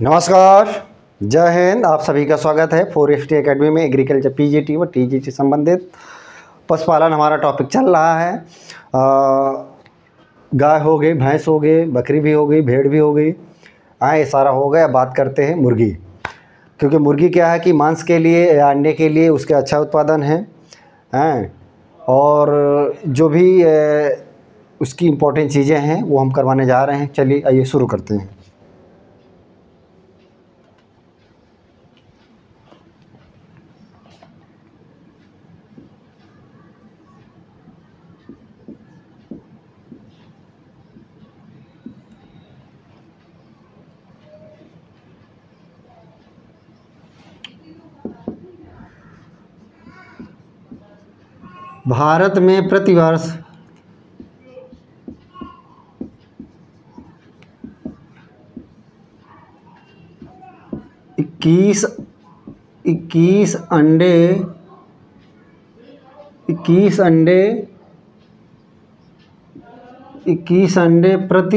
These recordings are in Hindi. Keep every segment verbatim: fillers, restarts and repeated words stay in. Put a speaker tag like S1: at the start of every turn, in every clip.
S1: नमस्कार, जय हिंद। आप सभी का स्वागत है फोर एफ टी अकेडमी में। एग्रीकल्चर पीजीटी व टीजीटी संबंधित पशुपालन हमारा टॉपिक चल रहा है। आ, गाय हो गई, भैंस हो गई, बकरी भी हो गई, भेड़ भी हो गई, हाँ ये सारा हो गया। बात करते हैं मुर्गी, क्योंकि मुर्गी क्या है कि मांस के लिए या अंडे के लिए उसके अच्छा उत्पादन है हैं और जो भी ए, उसकी इम्पोर्टेंट चीज़ें हैं वो हम करवाने जा रहे हैं। चलिए आइए शुरू करते हैं। भारत में प्रतिवर्ष इक्कीस इक्कीस अंडे इक्कीस अंडे इक्कीस अंडे प्रति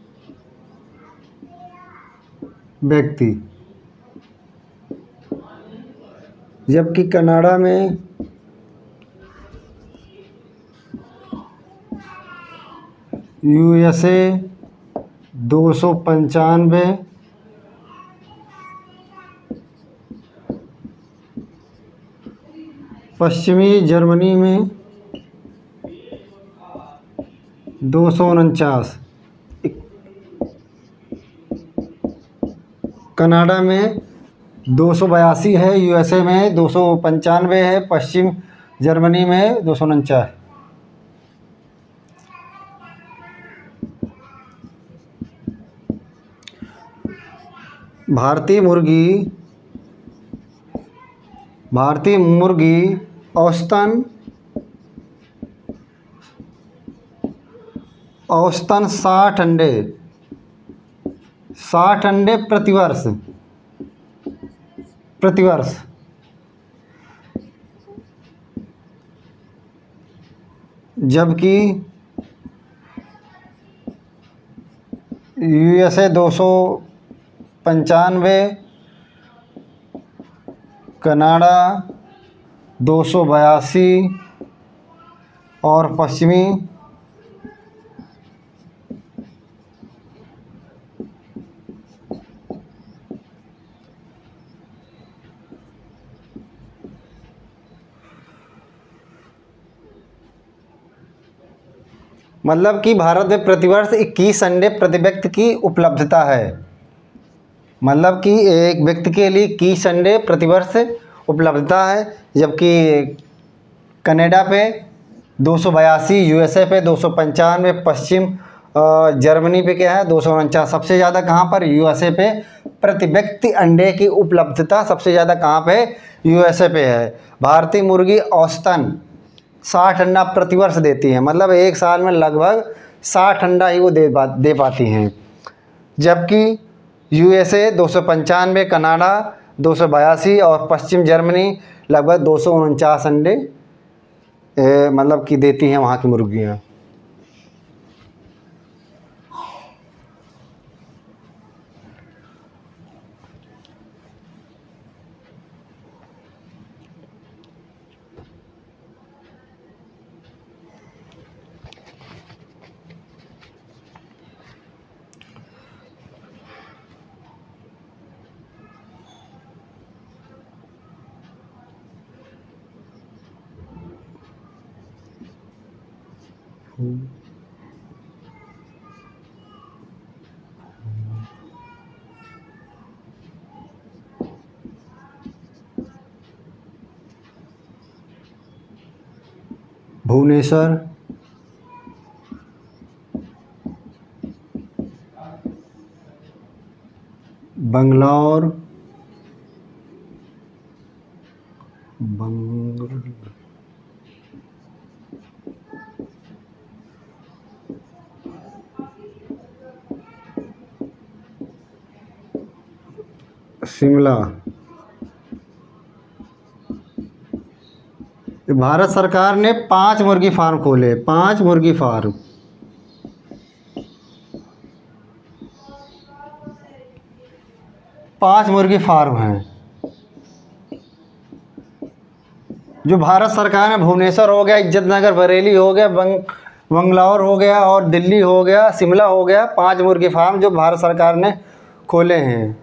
S1: व्यक्ति, जबकि कनाडा में यूएसए दो सौ पंचानवे, पश्चिमी जर्मनी में दो सौ उनचास, कनाडा में दो सौ बयासी है, यूएसए में दो सौ पंचानवे है, पश्चिम जर्मनी में दो सौ उनचास। भारतीय मुर्गी भारतीय मुर्गी औसतन औसतन साठ अंडे साठ अंडे प्रतिवर्ष प्रतिवर्ष जबकि यूएसए दो सौ पंचानवे, कनाडा दो सौ बयासी और पश्चिमी मतलब कि भारत में प्रतिवर्ष इक्कीस अंडे प्रति व्यक्ति की उपलब्धता है। मतलब कि एक व्यक्ति के लिए इक्कीस अंडे प्रतिवर्ष उपलब्धता है, जबकि कनाडा पे दो सौ बयासी, यूएसए पे दो सौ पंचानवे, पश्चिम जर्मनी पे क्या है दो सौ उनचास। सबसे ज़्यादा कहाँ पर? यूएसए पे प्रति व्यक्ति अंडे की उपलब्धता सबसे ज़्यादा कहाँ पे? यूएसए पे है। भारतीय मुर्गी औसतन साठ अंडा प्रतिवर्ष देती है, मतलब एक साल में लगभग साठ अंडा ही वो दे पा दे पाती हैं, जबकि यूएसए दो सौ पंचानवे, कनाडा दो सौ बयासी और पश्चिम जर्मनी लगभग दो सौ उनचास अंडे मतलब कि देती हैं वहाँ की मुर्गियाँ। भुवनेश्वर, बंगलौर, बंगल शिमला। भारत सरकार ने पांच मुर्गी फार्म खोले, पांच मुर्गी फार्म। पांच मुर्गी फार्म हैं जो भारत सरकार ने, भुवनेश्वर हो गया, इज्जतनगर, बरेली हो गया, बंग बंगलौर हो गया और दिल्ली हो गया, शिमला हो गया, पांच मुर्गी फार्म जो भारत सरकार ने खोले हैं।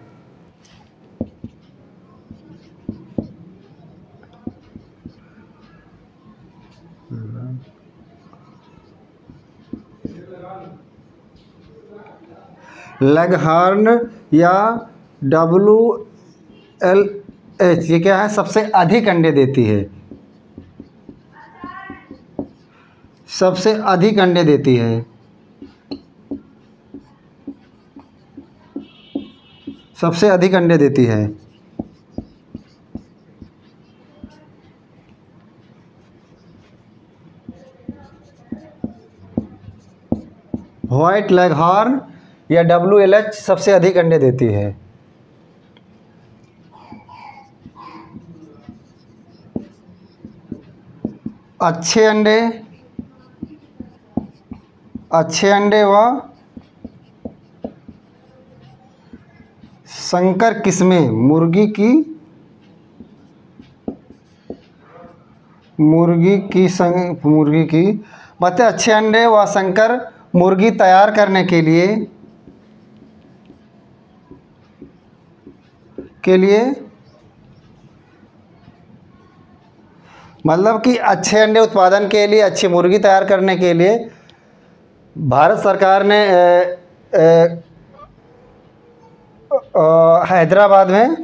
S1: लेगहॉर्न या डब्ल्यू एल एच, ये क्या है? सबसे अधिक अंडे देती है, सबसे अधिक अंडे देती है, सबसे अधिक अंडे देती है। व्हाइट लेगहॉर्न या डब्ल्यू एल एच सबसे अधिक अंडे देती है। अच्छे अंडे, अच्छे अंडे व संकर किस्में मुर्गी की मुर्गी की संग मुर्गी की मतलब अच्छे अंडे व संकर मुर्गी तैयार करने के लिए के लिए मतलब कि अच्छे अंडे उत्पादन के लिए, अच्छी मुर्गी तैयार करने के लिए भारत सरकार ने हैदराबाद में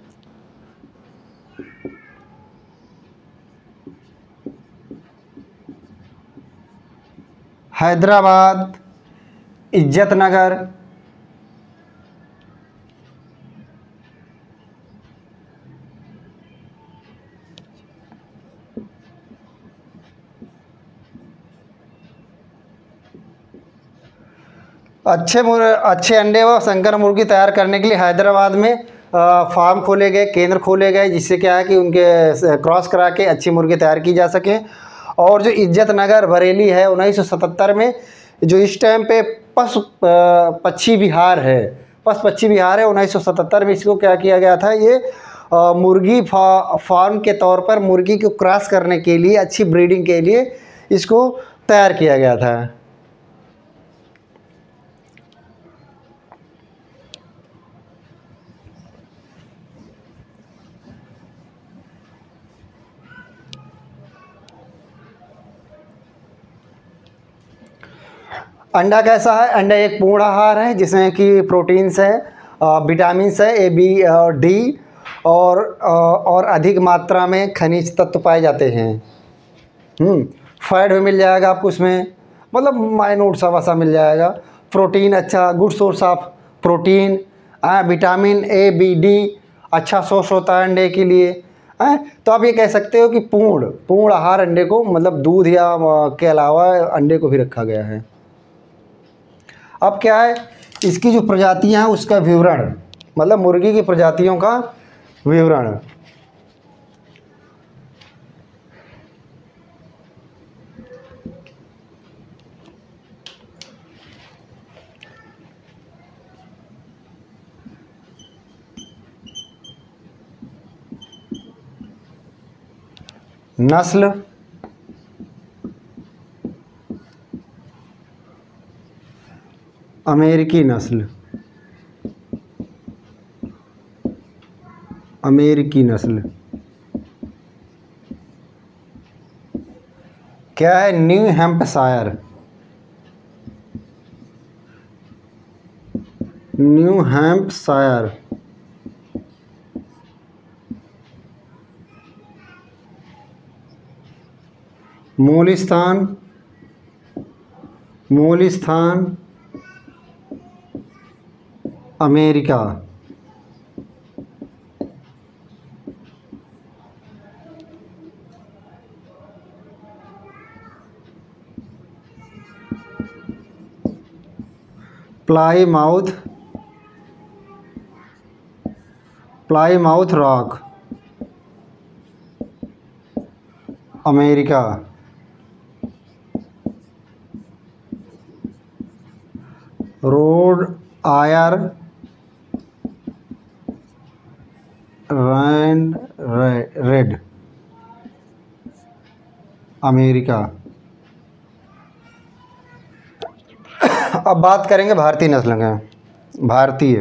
S1: हैदराबाद, इज्जतनगर, अच्छे मुर अच्छे अंडे व संकर मुर्गी तैयार करने के लिए हैदराबाद में फार्म खोले गए, केंद्र खोले गए, जिससे क्या है कि उनके क्रॉस करा के अच्छी मुर्गी तैयार की जा सके। और जो इज्जतनगर, बरेली है, उन्नीस सौ सतहत्तर में जो इस टाइम पे पशु पक्षी विहार है, पशु पक्षी विहार है, उन्नीस सौ सतहत्तर में इसको क्या किया गया था, ये आ, मुर्गी फा, फार्म के तौर पर मुर्गी को क्रॉस करने के लिए, अच्छी ब्रीडिंग के लिए इसको तैयार किया गया था। अंडा कैसा है? अंडा एक पूर्ण आहार है जिसमें कि प्रोटीन्स है, विटामिन्स है, ए बी और डी, और और अधिक मात्रा में खनिज तत्व पाए जाते हैं। हम्म फैट भी मिल जाएगा आपको उसमें, मतलब माइन्यूट सा वसा मिल जाएगा। प्रोटीन अच्छा, good source of protein, vitamin A B D अच्छा सोर्स होता है अंडे के लिए। हैं तो आप ये कह सकते हो कि पूर्ण पूर्ण आहार अंडे को, मतलब दूध या के अलावा अंडे को भी रखा गया है। अब क्या है, इसकी जो प्रजातियां हैं उसका विवरण, मतलब मुर्गी की प्रजातियों का विवरण। नस्ल, अमेरिकी नस्ल, अमेरिकी नस्ल क्या है? New Hampshire, New Hampshire. मूलिस्थान, मूलिस्थान America. Plymouth, Plymouth rock America. Rhode island red America. अब बात करेंगे भारतीय नस्ल के। भारतीय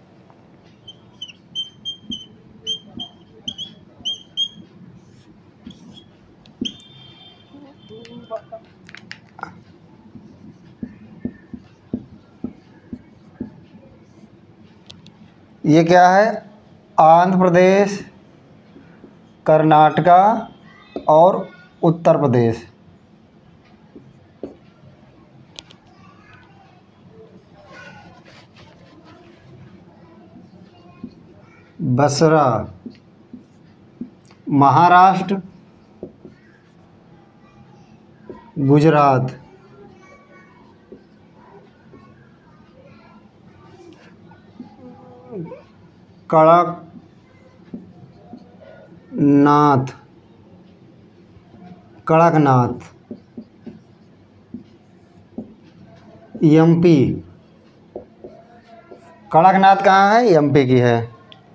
S1: ये क्या है? आंध्र प्रदेश, कर्नाटका और उत्तर प्रदेश। बसरा, महाराष्ट्र, गुजरात। कड़कनाथ, कड़कनाथ एमपी। कड़कनाथ कहाँ है? एमपी की है।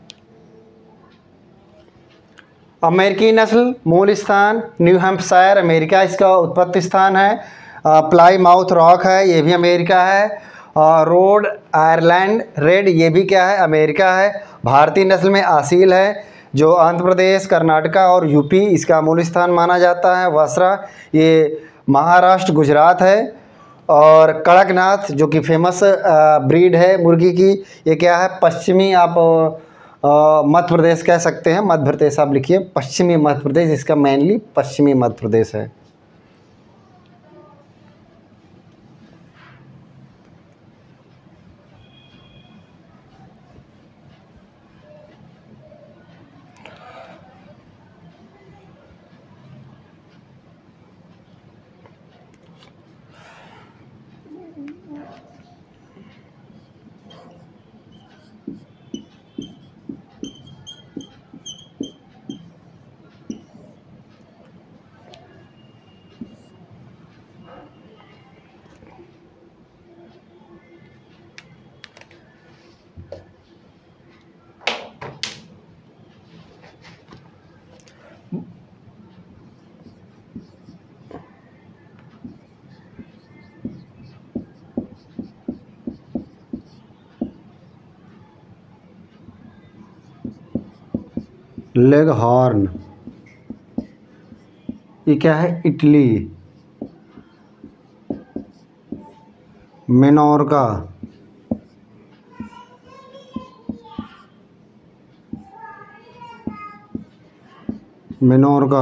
S1: अमेरिकी नस्ल, मूल स्थान न्यू हैम्पशायर अमेरिका इसका उत्पत्ति स्थान है। प्लाईमाउथ रॉक है, ये भी अमेरिका है। रोड आयरलैंड रेड, ये भी क्या है? अमेरिका है। भारतीय नस्ल में असील है जो आंध्र प्रदेश, कर्नाटका और यूपी इसका मूल स्थान माना जाता है। वसरा ये महाराष्ट्र, गुजरात है। और कड़कनाथ जो कि फेमस ब्रीड है मुर्गी की, ये क्या है? पश्चिमी, आप मध्य प्रदेश कह सकते हैं। मध्य प्रदेश आप लिखिए, पश्चिमी मध्य प्रदेश, इसका मेनली पश्चिमी मध्य प्रदेश है। लेग हॉर्न, ये क्या है? Italy. Minorca, Minorca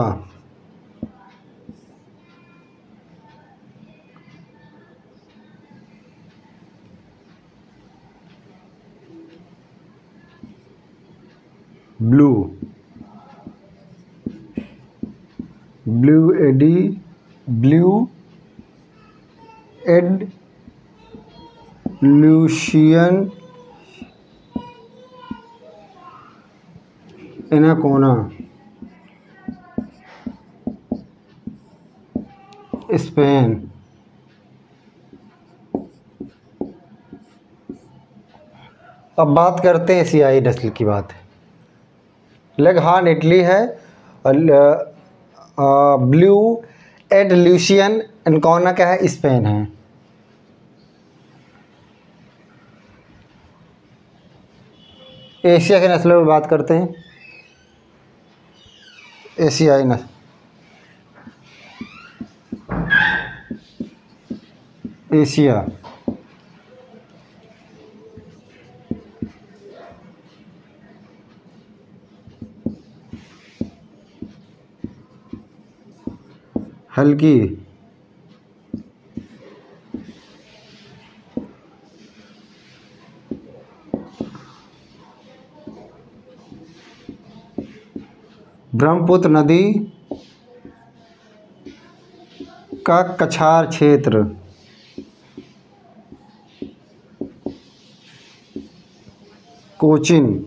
S1: blue, blue एडी, blue Andalusian Ancona Spain. अब बात करते हैं एशियाई नस्ल की बात है। लेगहॉर्न इटली है। ब्लू एड लूशियन एनाकोना क्या है? स्पेन है। एशिया के नस्लों में बात करते हैं। एशियाई नस्ल, एशिया हल्की, ब्रह्मपुत्र नदी का कछार क्षेत्र, कोचिन।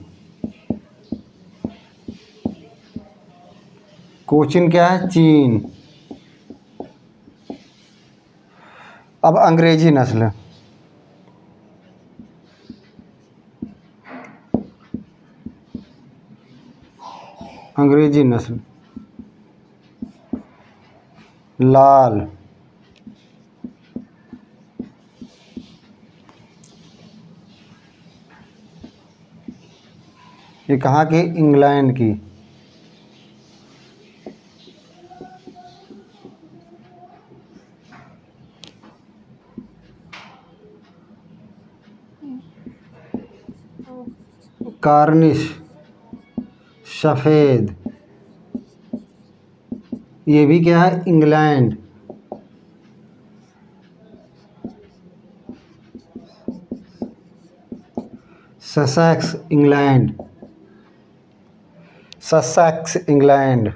S1: कोचिन क्या है? चीन। अब अंग्रेजी नस्ल, अंग्रेजी नस्ल, लाल, ये कहाँ की? इंग्लैंड की। कार्निश, सफ़ेद, ये भी क्या है? England. Sussex, England, Sussex, England.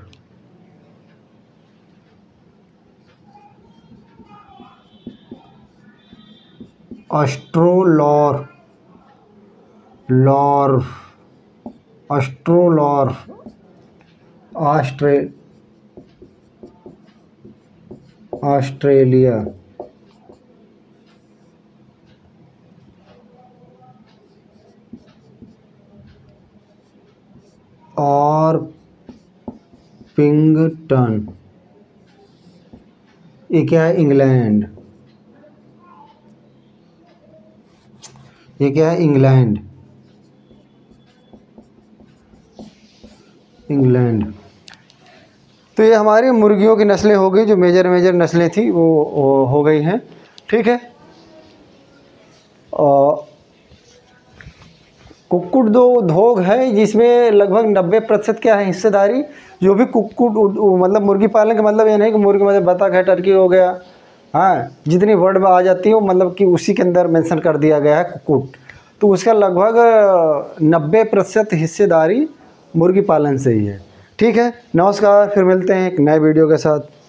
S1: Australorp, लॉर्फ, ऑस्ट्रोलॉर्फ, ऑस्ट्रे ऑस्ट्रेलिया। और पिंगटन, ये क्या है? इंग्लैंड। ये क्या है? England, England. तो ये हमारी मुर्गियों की नस्लें हो गई, जो मेजर मेजर नस्लें थी वो, वो हो गई हैं। ठीक है। और कुक्कुट दो धोग है जिसमें लगभग नब्बे प्रतिशत क्या है? हिस्सेदारी। जो भी कुक्कुट मतलब मुर्गी पालन का मतलब ये नहीं कि मुर्गी मतलब बतख है, टर्की हो गया, हाँ, जितनी वर्ड में आ जाती है वो मतलब कि उसी के अंदर मेंशन कर दिया गया है कुक्कुट। तो उसका लगभग नब्बे प्रतिशत हिस्सेदारी मुर्गी पालन से ही है। ठीक है, नमस्कार, फिर मिलते हैं एक नए वीडियो के साथ।